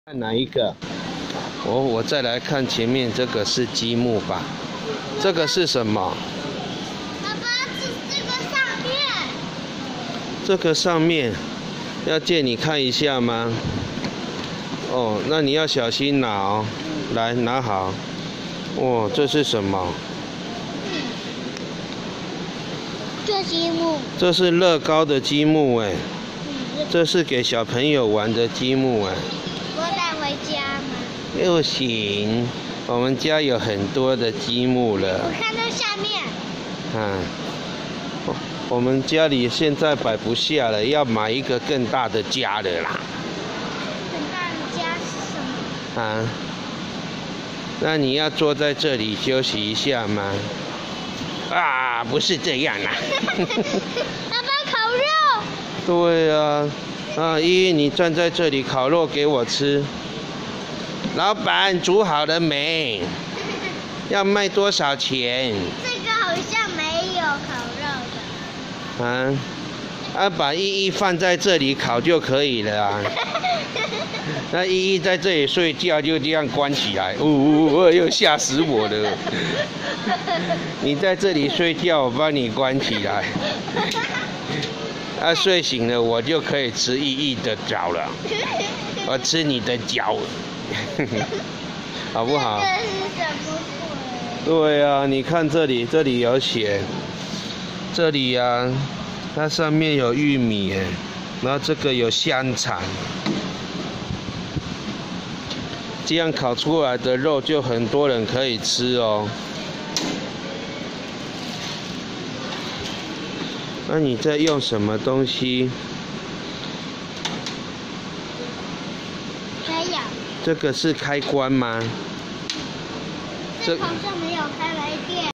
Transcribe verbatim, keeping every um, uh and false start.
看哪一个？我我再来看前面这个是积木吧？这个是什么？ 爸爸，这这个上面。 这个上面要借你看一下吗？哦，那你要小心拿哦。来，拿好。哦，这是什么？ 这积木。 这是乐高的积木哎。 嗯。 这是给小朋友玩的积木哎。 我带回家吗？ 不行，我们家有很多的积木了。 我看到下面。 嗯，我我们家里现在摆不下了，要买一个更大的家了啦。 更大的家是什么？ 啊？那你要坐在这里休息一下吗？啊，不是这样啦。 爸爸，烤肉。 对啊，啊依依，你站在这里烤肉给我吃。老板，煮好了没？要卖多少钱？ 这个好像没有烤肉的。 啊，啊，把依依放在这里烤就可以了啊。那依依在这里睡觉，就这样关起来，呜呜呜，又吓死我了。你在这里睡觉，我帮你关起来。啊，睡醒了我就可以吃依依的脚了。我吃你的脚。好不好？ 这是什么鬼？ 对啊，你看这里，这里有写，这里啊，它上面有玉米哎，然后这个有香肠，这样烤出来的肉就很多人可以吃哦。那你在用什么东西？ 没有。 这个是开关吗？ 这好像没有开来电。